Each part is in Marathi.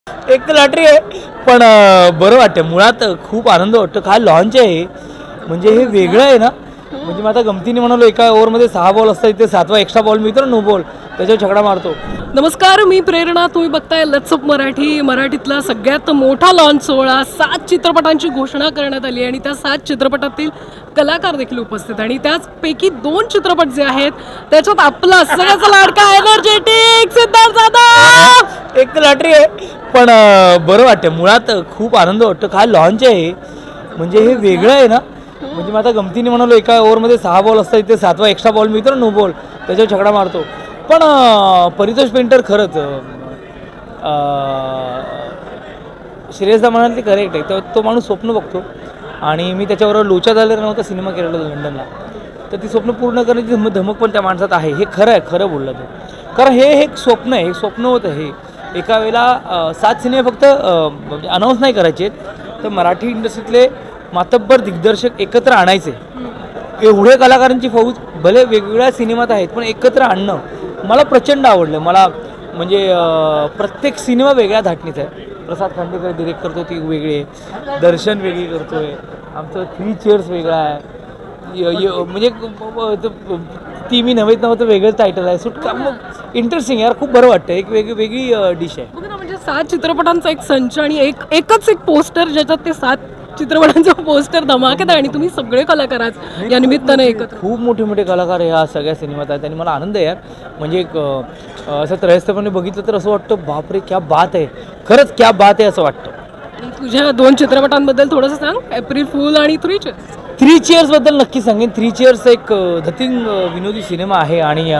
एक तर लॉटरी आहे पण बरं वाटतं. मुळात खूप आनंद वाटतो. काय लॉन्च आहे म्हणजे हे वेगळं आहे ना. म्हणजे मग आता गमतीने म्हणालो एका ओव्हरमध्ये 6 बॉल असतात, इथे 7वा एक्स्ट्रा बॉल मिळतो ना, नो बॉल, त्याच्यावर छकडा मारतो. नमस्कार, मी प्रेरणा. तुम्ही बघताय लेट्स अप मराठी. मराठीतला सगळ्यात मोठा लॉन्च सोहळा. 7 चित्रपटांची घोषणा करण्यात आली आणि त्या 7 चित्रपटातील कलाकार देखील उपस्थित आणि त्याचपैकी 2 चित्रपट जे आहेत त्याच्यात आपला सगळ्याचा लाडका एनर्जेटिक सिद्धार्थ जाधव. एक तर लॉटरी आहे पण बरं वाटतं. मुळात खूप आनंद वाटतो. काय लॉन्च आहे म्हणजे हे वेगळं आहे ना. म्हणजे मग आता गमतीने म्हणालो एका ओव्हरमध्ये 6 बॉल असतात, इथे 7वा एक्स्ट्रा बॉल मिळतो ना, नो बॉल, त्याच्यावर छकडा मारतो. पण परितोष पेंटर खरंच श्रेयसदा म्हणाल ते करेक्ट आहे. तर तो माणूस स्वप्न बघतो आणि मी त्याच्याबरोबर लोचा झालेला नव्हता सिनेमा केलेला लंडनला, तर ती स्वप्न पूर्ण करण्याची धमक पण त्या माणसात आहे. हे खरं आहे, खरं बोललं तो. कारण हे एक स्वप्न आहे, एक स्वप्न होतं हे. एका वेळेला 7 सिनेमे फक्त अनाऊन्स नाही करायचे तर मराठी इंडस्ट्रीतले मातब्बर दिग्दर्शक एकत्र आणायचे. एवढे कलाकारांची फौज भले वेगवेगळ्या सिनेमात आहेत पण एकत्र आणणं मला प्रचंड आवडलं. मला म्हणजे प्रत्येक सिनेमा वेगळ्या धाटणीचा आहे. प्रसाद खांडेकर डिरेक्ट करतो ती वेगळी, दर्शन वेगळी करतो आहे, आमचं 3 चेअर्स वेगळा आहे, म्हणजे ती मी नव्हतं वेगळंच टायटल आहे. सुटका मग इंटरेस्टिंग यार, खूप बरं वाटतं. एक वेगळी डिश आहे. म्हणजे 7 चित्रपटांचा एक संच आणि एकच पोस्टर ज्याच्यात ते 7 चित्रपटांचं पोस्टर धमाकेत आहे आणि तुम्ही सगळे कलाकार आज या निमित्ताने एकत्र. खूप मोठे मोठे कलाकार ह्या सगळ्या सिनेमात आहेत आणि मला आनंद आहे यार. म्हणजे एक असं त्रयस्थपणे बघितलं तर असं वाटतं बापरे क्या बात आहे, खरंच क्या बात आहे असं वाटतं. तुझ्या 2 चित्रपटांबद्दल थोडंसं सांग. एप्रिल फूल आणि 3 चेअर्स. 3 चेअर्सबद्दल नक्की सांगेन. 3 चेअर्स एक धतिंग विनोदी सिनेमा आहे आणि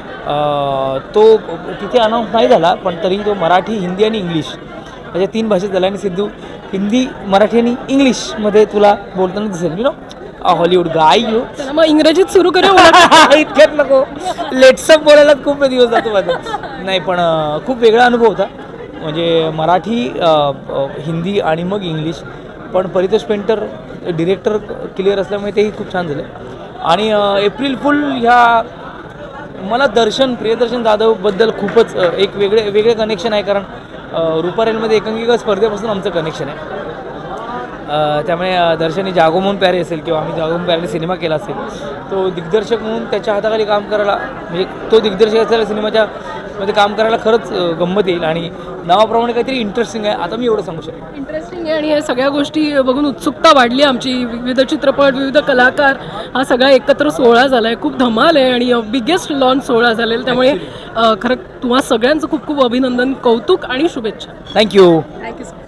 तो तिथे अनाऊन्स नाही झाला पण तरी तो मराठी, हिंदी आणि इंग्लिश अशा 3 भाषेत झाला. आणि सिद्धू हिंदी, मराठी आणि इंग्लिशमध्ये तुला बोलताना दिसेल. You know Hollywood guy you. मग इंग्रजीत सुरू करू. इतक्यात नको, लेट्सअप बोलायला खूप दिवस जातो माझा. नाही पण खूप वेगळा अनुभव होता. म्हणजे मराठी, हिंदी आणि मग इंग्लिश. पण परितोष पेंटर डिरेक्टर क्लिअर असल्यामुळे तेही खूप छान झालं. आणि एप्रिल फुल ह्या मला प्रियदर्शन जाधवबद्दल खूपच एक वेगळे कनेक्शन आहे. कारण रुपारेलमध्ये एकांकिका स्पर्धेपासून आमचं कनेक्शन आहे. त्यामुळे दर्शनने जागो म्हणून प्यारे असेल किंवा आम्ही जागो म्हणून प्यारे सिनेमा केला असेल, तो दिग्दर्शक म्हणून त्याच्या हाताखाली काम करायला, म्हणजे तो दिग्दर्शक असलेल्या सिनेमाच्या मध्ये काम करायला खरंच गंमत येईल. आणि नावाप्रमाणे काहीतरी इंटरेस्टिंग आहे. आता मी एवढं सांगू शकतो इंटरेस्टिंग आहे. आणि या सगळ्या गोष्टी बघून उत्सुकता वाढली आमची. विविध चित्रपट, विविध कलाकार, हा सगळा एकत्र सोहळा झाला आहे. खूप धमाल आहे आणि बिगेस्ट लॉन्च सोहळा झालेला. त्यामुळे खरं तुम्हा सगळ्यांचं खूप खूप अभिनंदन, कौतुक आणि शुभेच्छा. थँक्यू. थँक्यू.